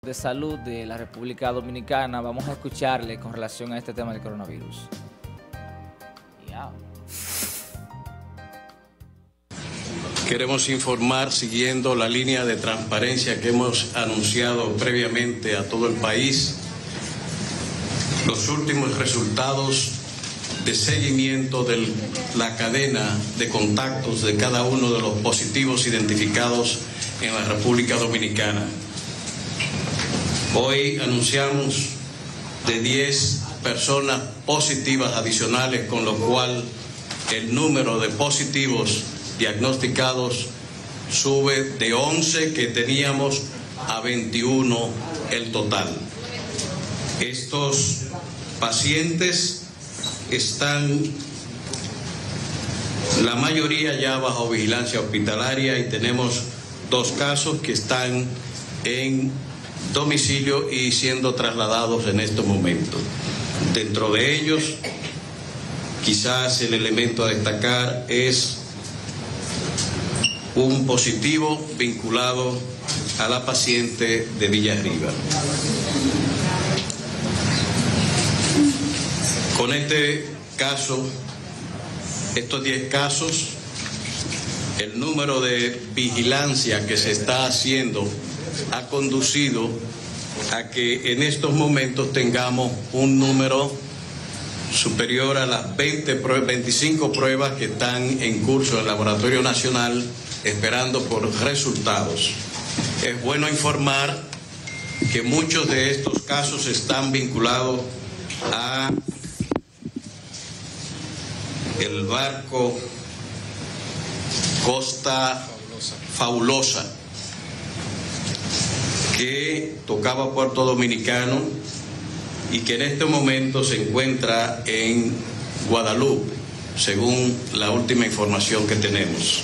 de Salud de la República Dominicana. Vamos a escucharle con relación a este tema del coronavirus. Queremos informar, siguiendo la línea de transparencia que hemos anunciado previamente a todo el país, los últimos resultados de seguimiento de la cadena de contactos de cada uno de los positivos identificados en la República Dominicana. Hoy anunciamos de 10 personas positivas adicionales, con lo cual el número de positivos diagnosticados sube de 11 que teníamos a 21 el total. Estos pacientes están, la mayoría ya bajo vigilancia hospitalaria, y tenemos 2 casos que están en domicilio y siendo trasladados en estos momentos. Dentro de ellos, quizás el elemento a destacar es un positivo vinculado a la paciente de Villarriba. Con este caso, estos 10 casos, el número de vigilancia que se está haciendo ha conducido a que en estos momentos tengamos un número superior a las 25 pruebas que están en curso en el Laboratorio Nacional esperando por resultados. Es bueno informar que muchos de estos casos están vinculados a el barco Costa Fabulosa, que tocaba Puerto Dominicano y que en este momento se encuentra en Guadalupe, según la última información que tenemos.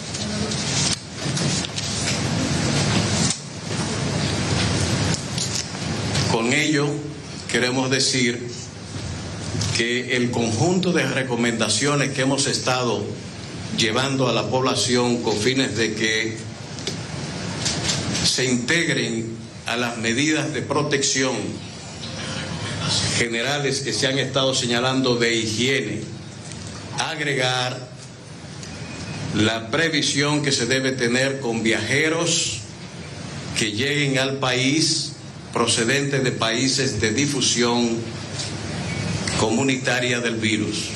Con ello, queremos decir que el conjunto de recomendaciones que hemos estado llevando a la población con fines de que se integren a las medidas de protección generales que se han estado señalando de higiene, agregar la previsión que se debe tener con viajeros que lleguen al país procedentes de países de difusión comunitaria del virus.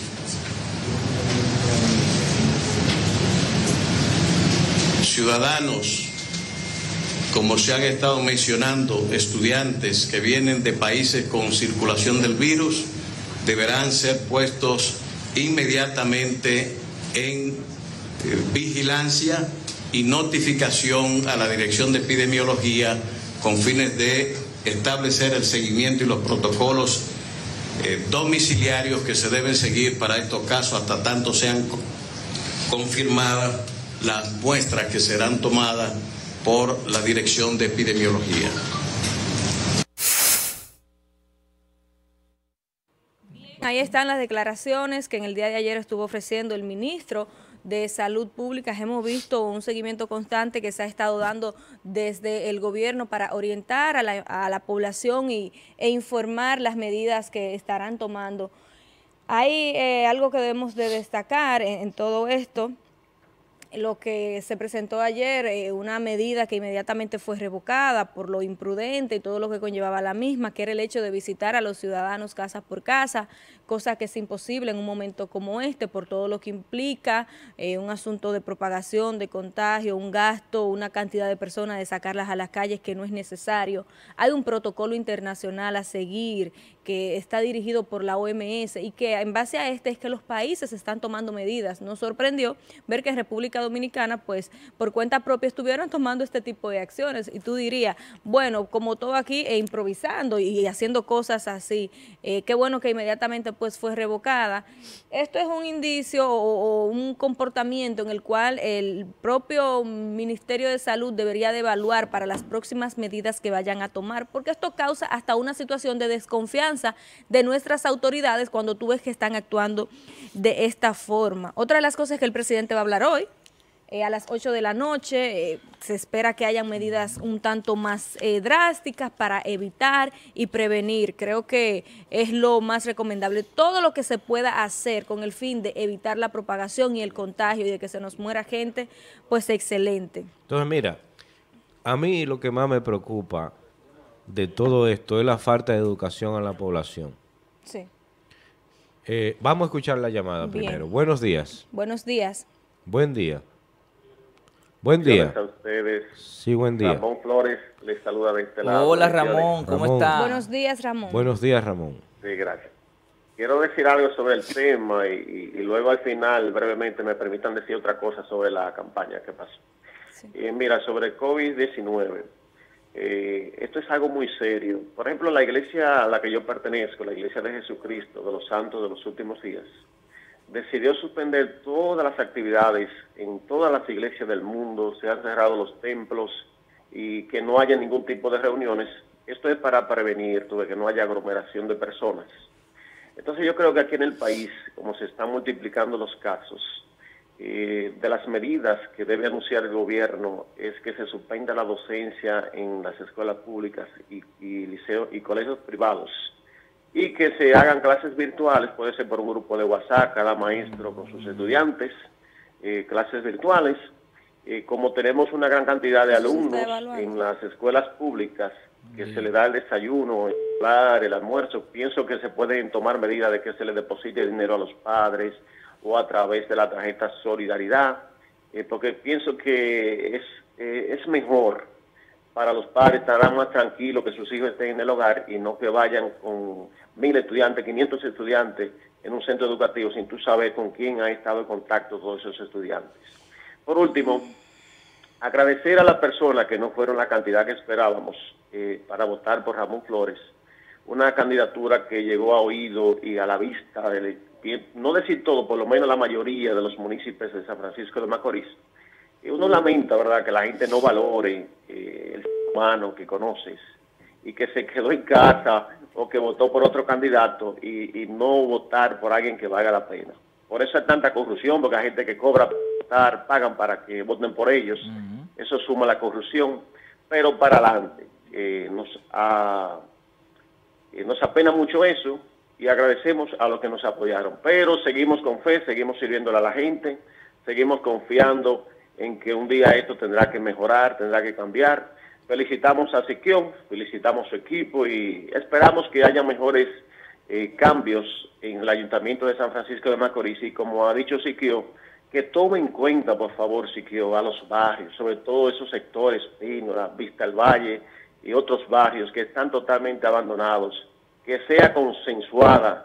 Ciudadanos, como se han estado mencionando, estudiantes que vienen de países con circulación del virus, deberán ser puestos inmediatamente en vigilancia y notificación a la Dirección de Epidemiología con fines de establecer el seguimiento y los protocolos domiciliarios que se deben seguir para estos casos hasta tanto sean confirmadas las muestras que serán tomadas por la Dirección de Epidemiología. Ahí están las declaraciones que en el día de ayer estuvo ofreciendo el ministro de Salud Pública. Hemos visto un seguimiento constante que se ha estado dando desde el gobierno para orientar a la población e informar las medidas que estarán tomando. Hay algo que debemos de destacar en todo esto. Lo que se presentó ayer, una medida que inmediatamente fue revocada por lo imprudente y todo lo que conllevaba la misma, que era el hecho de visitar a los ciudadanos casa por casa, cosa que es imposible en un momento como este por todo lo que implica, un asunto de propagación, de contagio, un gasto, una cantidad de personas, de sacarlas a las calles que no es necesario. Hay un protocolo internacional a seguir que está dirigido por la OMS y que en base a este es que los países están tomando medidas. Nos sorprendió ver que en República Dominicana, pues por cuenta propia estuvieron tomando este tipo de acciones, y tú dirías, bueno, como todo aquí, improvisando y haciendo cosas así, qué bueno que inmediatamente pues fue revocada. Esto es un indicio o un comportamiento en el cual el propio Ministerio de Salud debería de evaluar para las próximas medidas que vayan a tomar, porque esto causa hasta una situación de desconfianza de nuestras autoridades cuando tú ves que están actuando de esta forma. Otra de las cosas que el presidente va a hablar hoy, a las 8 de la noche. Se espera que hayan medidas un tanto más drásticas para evitar y prevenir. Creo que es lo más recomendable. Todo lo que se pueda hacer con el fin de evitar la propagación y el contagio y de que se nos muera gente, pues excelente. Entonces, mira, a mí lo que más me preocupa de todo esto es la falta de educación a la población. Sí. Vamos a escuchar la llamada primero. Buenos días. Buenos días. Buen día. Buen día. A ustedes. Sí, buen día. Ramón Flores les saluda de este lado. Hola Ramón, ¿cómo está? Buenos días, Ramón. Buenos días, Ramón. Sí, gracias. Quiero decir algo sobre el tema y luego al final brevemente me permitan decir otra cosa sobre la campaña que pasó. Sí. Mira, sobre el COVID-19, esto es algo muy serio. Por ejemplo, la iglesia a la que yo pertenezco, la Iglesia de Jesucristo de los Santos de los Últimos Días, decidió suspender todas las actividades en todas las iglesias del mundo. Se han cerrado los templos y que no haya ningún tipo de reuniones. Esto es para prevenir que no haya aglomeración de personas. Entonces yo creo que aquí en el país, como se están multiplicando los casos, de las medidas que debe anunciar el gobierno es que se suspenda la docencia en las escuelas públicas y liceos y colegios privados, y que se hagan clases virtuales, puede ser por un grupo de WhatsApp, cada maestro con sus estudiantes, clases virtuales. Como tenemos una gran cantidad de alumnos en las escuelas públicas, que se le da el desayuno, el almuerzo, pienso que se pueden tomar medidas de que se le deposite dinero a los padres o a través de la tarjeta Solidaridad, porque pienso que es mejor para los padres, estarán más tranquilos que sus hijos estén en el hogar y no que vayan con 1000 estudiantes, 500 estudiantes en un centro educativo sin tú saber con quién ha estado en contacto todos esos estudiantes. Por último, agradecer a las personas que no fueron la cantidad que esperábamos para votar por Ramón Flores, una candidatura que llegó a oído y a la vista, no decir todo, por lo menos la mayoría de los municipios de San Francisco de Macorís. Uno lamenta, ¿verdad?, que la gente no valore el ser humano que conoces y que se quedó en casa o que votó por otro candidato y no votar por alguien que valga la pena. Por eso hay tanta corrupción, porque hay gente que cobra para votar, pagan para que voten por ellos. Eso suma la corrupción, pero para adelante. Nos apena mucho eso y agradecemos a los que nos apoyaron. Pero seguimos con fe, seguimos sirviéndole a la gente, seguimos confiando en que un día esto tendrá que mejorar, tendrá que cambiar. Felicitamos a Siquio, felicitamos a su equipo y esperamos que haya mejores cambios en el Ayuntamiento de San Francisco de Macorís. Y como ha dicho Siquio, que tome en cuenta, por favor, Siquio, a los barrios, sobre todo esos sectores, Pino, Vista al Valle y otros barrios que están totalmente abandonados, que sea consensuado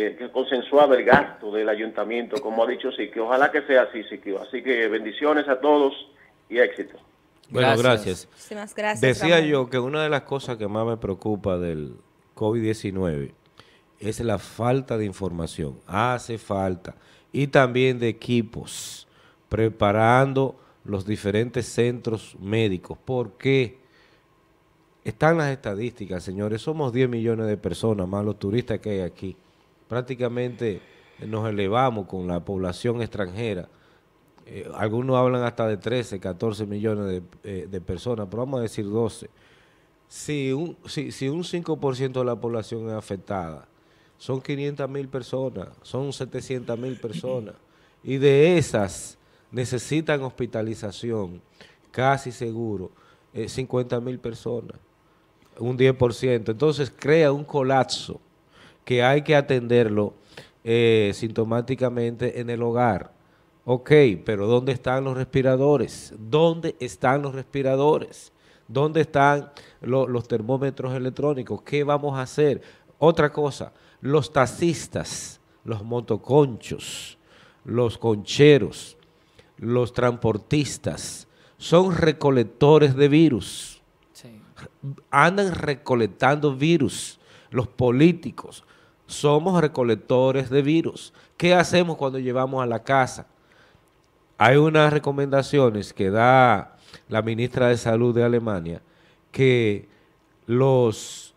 el gasto del ayuntamiento, como ha dicho Siquio. Ojalá que sea así, Siquio. Así que bendiciones a todos y éxito. Bueno, gracias. Muchísimas gracias. Decía Ramón. yo que una de las cosas que más me preocupa del COVID-19 es la falta de información. Hace falta. Y también de equipos, preparando los diferentes centros médicos. Porque están las estadísticas, señores. Somos 10 millones de personas, más los turistas que hay aquí. Prácticamente nos elevamos con la población extranjera. Algunos hablan hasta de 13, 14 millones de personas, pero vamos a decir 12. Si un 5% de la población es afectada, son 500,000 personas, son 700,000 personas. Y de esas necesitan hospitalización, casi seguro, 50,000 personas, un 10%. Entonces crea un colapso que hay que atenderlo sintomáticamente en el hogar. Ok, pero ¿dónde están los respiradores? ¿Dónde están los respiradores? ¿Dónde están los termómetros electrónicos? ¿Qué vamos a hacer? Otra cosa, los taxistas, los motoconchos, los concheros, los transportistas, son recolectores de virus. Sí. Andan recolectando virus. Los políticos somos recolectores de virus. ¿Qué hacemos cuando llevamos a la casa? Hay unas recomendaciones que da la ministra de Salud de Alemania que los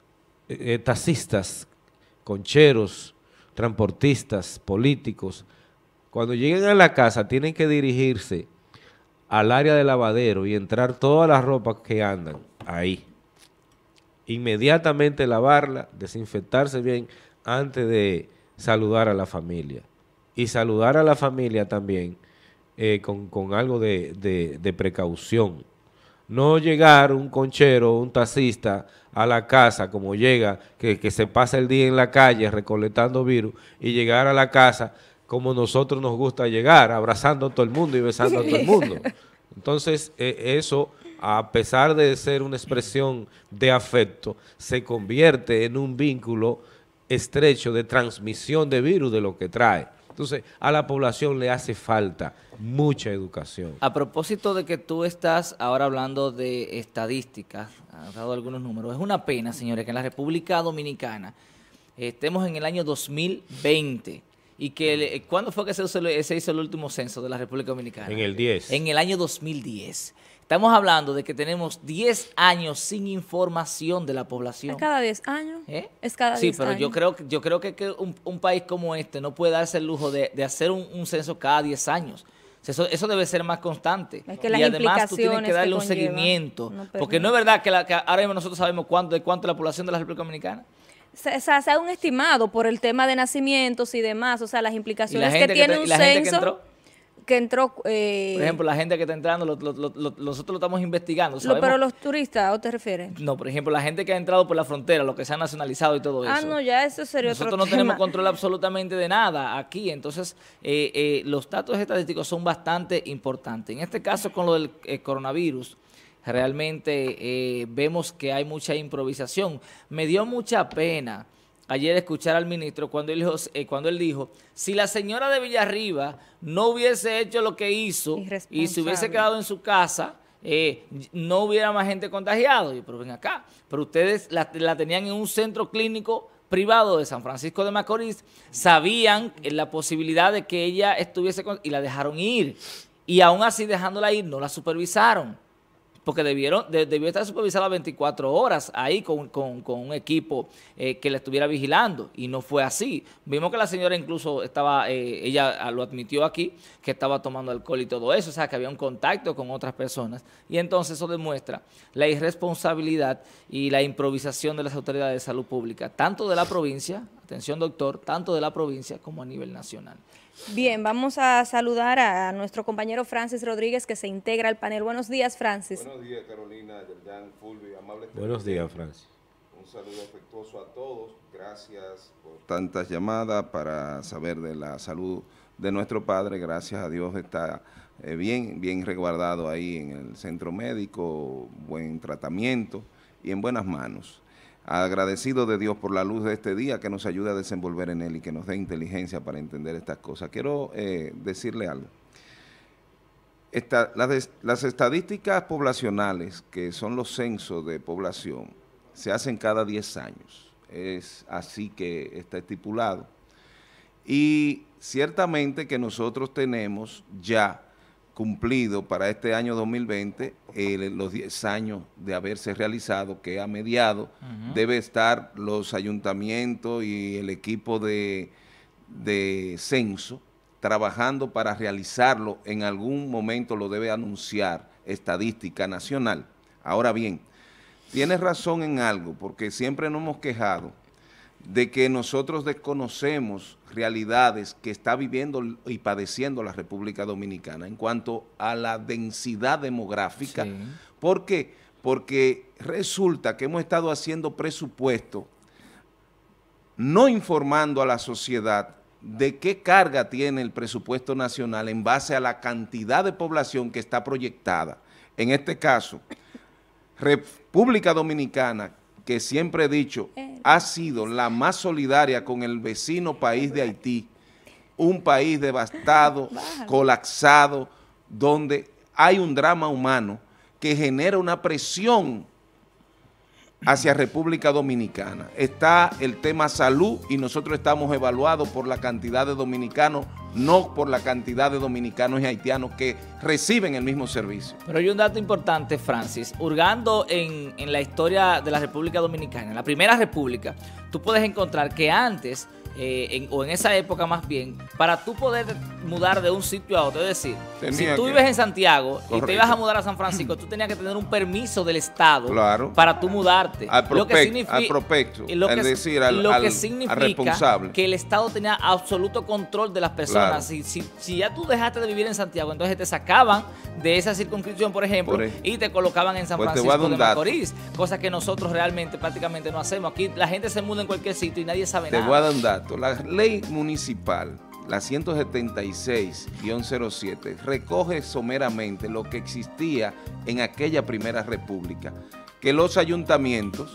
taxistas, concheros, transportistas, políticos, cuando lleguen a la casa tienen que dirigirse al área de lavadero y entrar todas las ropas que andan ahí. Inmediatamente lavarla, desinfectarse bien antes de saludar a la familia. Y saludar a la familia también con algo de precaución. No llegar un conchero o un taxista a la casa como llega, que se pasa el día en la calle recolectando virus, y llegar a la casa como nosotros nos gusta llegar, abrazando a todo el mundo y besando a todo el mundo. Entonces, eso, a pesar de ser una expresión de afecto, se convierte en un vínculo estrecho de transmisión de virus de lo que trae. Entonces, a la población le hace falta mucha educación. A propósito de que tú estás ahora hablando de estadísticas, has dado algunos números, es una pena, señores, que en la República Dominicana estemos en el año 2020 y que, ¿cuándo fue que se hizo el último censo de la República Dominicana? En el 10. En el año 2010. Estamos hablando de que tenemos 10 años sin información de la población. ¿Es cada 10 años? ¿Eh? Es cada 10 Sí, pero años. yo creo que un país como este no puede darse el lujo de hacer un censo cada 10 años. Eso debe ser más constante. Es que las y además tú tienes que implicaciones darle que un conlleva seguimiento. no Porque no es verdad que ahora mismo nosotros sabemos cuánto es la población de la República Dominicana. Se hace un estimado por el tema de nacimientos y demás, o sea, las implicaciones que gente tiene que un y la gente que censo entró, por por ejemplo, la gente que está entrando, nosotros lo estamos investigando. ¿Sabemos? pero los turistas, ¿o te refieres? No, por ejemplo, la gente que ha entrado por la frontera, los que se han nacionalizado y todo eso. Ah, no, ya eso sería otro Nosotros no tema. tenemos control absolutamente de nada aquí, entonces los datos estadísticos son bastante importantes. En este caso, con lo del coronavirus, realmente vemos que hay mucha improvisación. Me dio mucha pena ayer escuchar al ministro cuando él dijo, si la señora de Villarriba no hubiese hecho lo que hizo y se hubiese quedado en su casa, no hubiera más gente contagiada. Yo, pero ven acá, pero ustedes la tenían en un centro clínico privado de San Francisco de Macorís, sabían la posibilidad de que ella estuviese y la dejaron ir, y aún así dejándola ir no la supervisaron, porque debió estar supervisada 24 horas ahí con un equipo que la estuviera vigilando, y no fue así. Vimos que la señora incluso estaba, ella lo admitió aquí, que estaba tomando alcohol y todo eso, o sea, que había un contacto con otras personas, y entonces eso demuestra la irresponsabilidad y la improvisación de las autoridades de salud pública, tanto de la provincia, atención doctor, tanto de la provincia como a nivel nacional. Bien, vamos a saludar a nuestro compañero Francis Rodríguez, que se integra al panel. Buenos días, Francis. Buenos días, Carolina, Yerjan, Fulvio, amables. Buenos días, Francis. Un saludo afectuoso a todos. Gracias por tantas llamadas para saber de la salud de nuestro padre. Gracias a Dios está bien resguardado ahí en el centro médico, buen tratamiento y en buenas manos. Agradecido de Dios por la luz de este día que nos ayuda a desenvolver en él y que nos dé inteligencia para entender estas cosas. Quiero decirle algo. Las estadísticas poblacionales, que son los censos de población, se hacen cada 10 años. Es así que está estipulado. Y ciertamente que nosotros tenemos ya cumplido para este año 2020 los 10 años de haberse realizado, que a mediados debe estar los ayuntamientos y el equipo de censo trabajando para realizarlo. En algún momento lo debe anunciar Estadística Nacional. Ahora bien, tienes razón en algo, porque siempre nos hemos quejado de que nosotros desconocemos realidades que está viviendo y padeciendo la República Dominicana en cuanto a la densidad demográfica. Sí. ¿Por qué? Porque resulta que hemos estado haciendo presupuesto, no informando a la sociedad de qué carga tiene el presupuesto nacional en base a la cantidad de población que está proyectada. En este caso, República Dominicana, que siempre he dicho, ha sido la más solidaria con el vecino país de Haití, un país devastado, colapsado, donde hay un drama humano que genera una presión hacia República Dominicana. Está el tema salud y nosotros estamos evaluados por la cantidad de dominicanos, no por la cantidad de dominicanos y haitianos que reciben el mismo servicio. Pero hay un dato importante, Francis. Hurgando en la historia de la República Dominicana, en la primera república, tú puedes encontrar que antes o en esa época más bien, para tú poder mudar de un sitio a otro. Es decir, si tú vives en Santiago y te ibas a mudar a San Francisco, tú tenías que tener un permiso del Estado para tú mudarte. Al prospecto, es decir, al responsable. Que el Estado tenía absoluto control de las personas. Si ya tú dejaste de vivir en Santiago, entonces te sacaban de esa circunscripción, por ejemplo, y te colocaban en San Francisco de Macorís, cosa que nosotros realmente prácticamente no hacemos. Aquí la gente se muda en cualquier sitio y nadie sabe nada. Te voy a dar un dato. La ley municipal, la 176-07, recoge someramente lo que existía en aquella primera república, que los ayuntamientos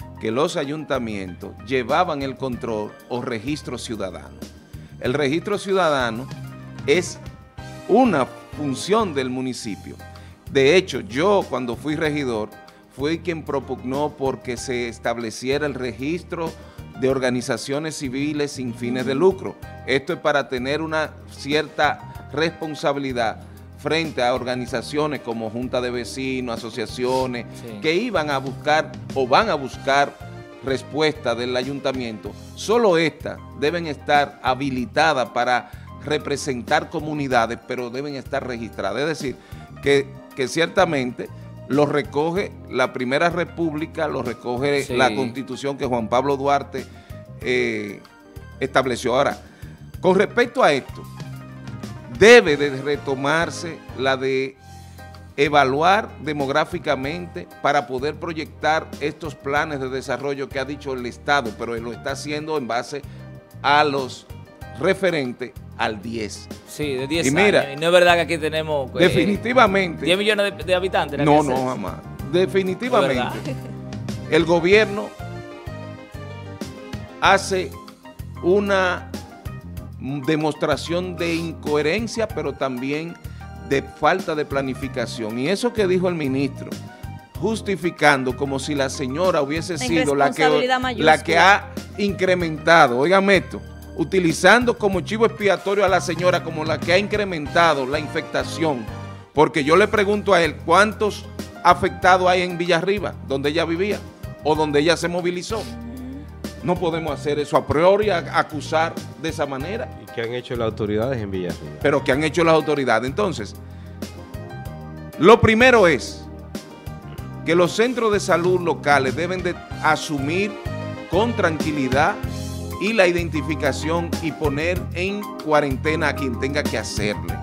llevaban el control o registro ciudadano. El registro ciudadano es una función del municipio. De hecho, yo cuando fui regidor, fui quien propugnó porque se estableciera el registro de organizaciones civiles sin fines de lucro. Esto es para tener una cierta responsabilidad frente a organizaciones como junta de vecinos, asociaciones, que iban a buscar o van a buscar respuesta del ayuntamiento. Solo estas deben estar habilitadas para representar comunidades, pero deben estar registradas. Es decir, que ciertamente lo recoge la Primera República, lo recoge la Constitución que Juan Pablo Duarte estableció. Ahora, con respecto a esto, debe de retomarse la de evaluar demográficamente para poder proyectar estos planes de desarrollo que ha dicho el Estado, pero él lo está haciendo en base a los referentes al 10. Sí, de 10 y mira, años. Y no es verdad que aquí tenemos definitivamente 10 millones de habitantes. No, jamás. Definitivamente. El gobierno hace una demostración de incoherencia, pero también de falta de planificación. Y eso que dijo el ministro, justificando como si la señora hubiese sido la que ha incrementado, óigame esto, utilizando como chivo expiatorio a la señora como la que ha incrementado la infectación, porque yo le pregunto a él cuántos afectados hay en Villarriba, donde ella vivía o donde ella se movilizó. No podemos hacer eso a priori, acusar de esa manera. ¿Y qué han hecho las autoridades en Villarriba? Pero ¿qué han hecho las autoridades? Entonces, lo primero es que los centros de salud locales deben de asumir con tranquilidad y la identificación y poner en cuarentena a quien tenga que hacerle.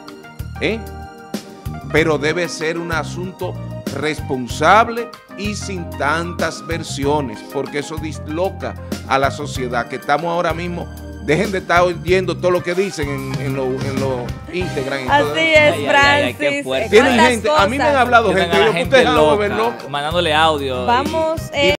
Pero debe ser un asunto responsable y sin tantas versiones, porque eso disloca a la sociedad, que estamos ahora mismo. Dejen de estar oyendo todo lo que dicen en lo Instagram. Así es, Francis. Tienen gente, a mí me han hablado gente, mandándole audio. Vamos.